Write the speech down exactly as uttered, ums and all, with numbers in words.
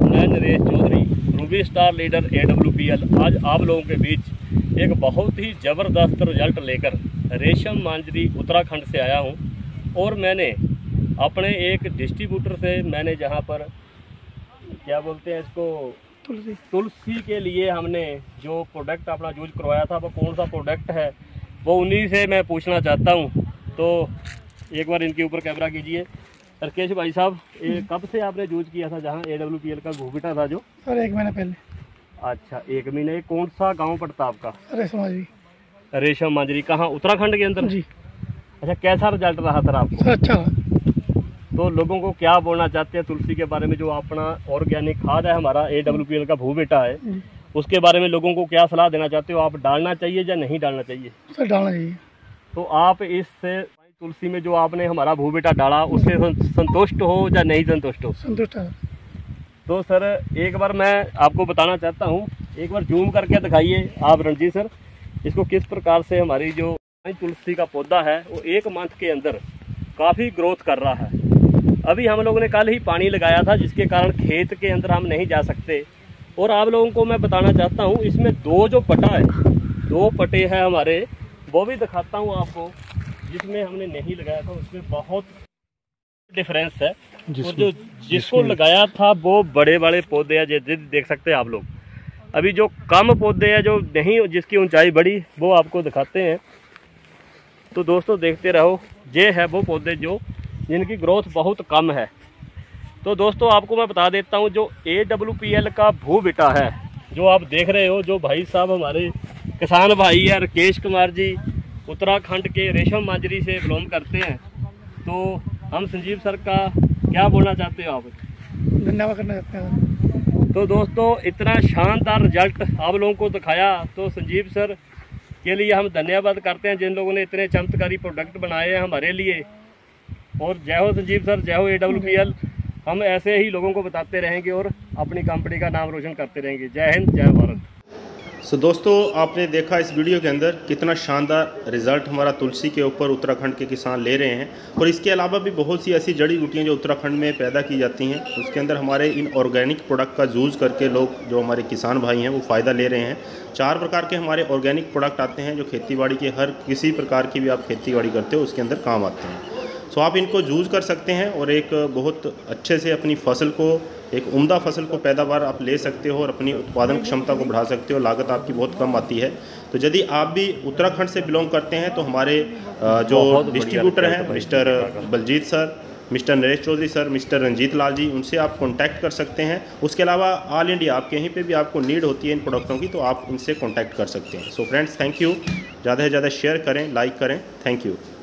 मैं Naresh Chaudhary, Ruby Star leader A W P L, आज आप लोगों के बीच एक बहुत ही ज़बरदस्त रिजल्ट लेकर रेशम मांजरी उत्तराखंड से आया हूं। और मैंने अपने एक डिस्ट्रीब्यूटर से मैंने जहां पर क्या बोलते हैं इसको तुलसी तुलसी के लिए हमने जो प्रोडक्ट अपना यूज करवाया था, वो कौन सा प्रोडक्ट है वो उन्हीं से मैं पूछना चाहता हूं। तो एक बार इनके ऊपर कैमरा कीजिए। राकेश भाई साहब, ये कब से आपने यूज किया था जहाँ ए डब्ल्यू पी एल का घूबिटा था जो? सर एक महीना पहले। अच्छा, एक महीने। कौन सा गांव पड़ता आपका? रेशम मांजरी। रेशम मांजरी कहाँ, उत्तराखंड के अंदर? जी। अच्छा, कैसा रिजल्ट रहा सर आपको? सर अच्छा। तो लोगों को क्या बोलना चाहते हैं तुलसी के बारे में, जो अपना ऑर्गेनिक खाद है हमारा ए डब्ल्यू पी एल का घूबिटा है, उसके बारे में लोगों को क्या सलाह देना चाहते हो? आप डालना चाहिए या नहीं डालना चाहिए? सर डालना चाहिए। तो आप इससे तुलसी में जो आपने हमारा भूबेटा डाला उससे संतुष्ट हो या नहीं संतुष्ट हो? संतुष्ट है। तो सर एक बार मैं आपको बताना चाहता हूँ, एक बार जूम करके दिखाइए आप रणजीत सर, इसको किस प्रकार से हमारी जो तुलसी का पौधा है वो एक मंथ के अंदर काफ़ी ग्रोथ कर रहा है। अभी हम लोगों ने कल ही पानी लगाया था जिसके कारण खेत के अंदर हम नहीं जा सकते। और आप लोगों को मैं बताना चाहता हूँ, इसमें दो जो पटा है, दो पटे हैं हमारे, वो भी दिखाता हूँ आपको, जिसमें हमने नहीं लगाया था उसमें बहुत डिफरेंस है। और जो जिसको लगाया था वो बड़े बड़े पौधे हैं, जैसे देख सकते हैं आप लोग। अभी जो कम पौधे हैं, जो नहीं जिसकी ऊंचाई बड़ी, वो आपको दिखाते हैं। तो दोस्तों देखते रहो, ये है वो पौधे जो जिनकी ग्रोथ बहुत कम है। तो दोस्तों आपको मैं बता देता हूँ, जो ए डब्ल्यू पी एल का भूबिटा है जो आप देख रहे हो, जो भाई साहब हमारे किसान भाई है राकेश कुमार जी, उत्तराखंड के रेशम मांजरी से बिलोंग करते हैं। तो हम संजीव सर का क्या बोलना चाहते हो आप? धन्यवाद करना चाहते हैं। तो दोस्तों इतना शानदार रिजल्ट आप लोगों को दिखाया, तो संजीव सर के लिए हम धन्यवाद करते हैं, जिन लोगों ने इतने चमत्कारी प्रोडक्ट बनाए हैं हमारे लिए। और जय हो संजीव सर, जय हो ए डब्ल्यू पी एल। हम ऐसे ही लोगों को बताते रहेंगे और अपनी कंपनी का नाम रोशन करते रहेंगे। जय हिंद, जय भारत। सो so, दोस्तों आपने देखा इस वीडियो के अंदर कितना शानदार रिजल्ट हमारा तुलसी के ऊपर उत्तराखंड के किसान ले रहे हैं। और इसके अलावा भी बहुत सी ऐसी जड़ी बूटियाँ जो उत्तराखंड में पैदा की जाती हैं, उसके अंदर हमारे इन ऑर्गेनिक प्रोडक्ट का यूज़ करके लोग, जो हमारे किसान भाई हैं, वो फ़ायदा ले रहे हैं। चार प्रकार के हमारे ऑर्गेनिक प्रोडक्ट आते हैं जो खेतीबाड़ी के हर किसी प्रकार की भी आप खेतीबाड़ी करते हो उसके अंदर काम आते हैं। सो आप इनको यूज़ कर सकते हैं और एक बहुत अच्छे से अपनी फसल को, एक उम्दा फसल को पैदावार आप ले सकते हो और अपनी उत्पादन क्षमता को बढ़ा सकते हो। लागत आपकी बहुत कम आती है। तो यदि आप भी उत्तराखंड से बिलोंग करते हैं तो हमारे जो डिस्ट्रीब्यूटर हैं mister Baljeet sir, mister Naresh Chaudhary sir, mister Ranjeet Lal ji, उनसे आप कांटेक्ट कर सकते हैं। उसके अलावा ऑल इंडिया आप कहीं पे भी आपको नीड होती है इन प्रोडक्टों की तो आप इनसे कांटेक्ट कर सकते हैं। So friends, thank you. ज़्यादा से ज़्यादा शेयर करें, लाइक करें। Thank you.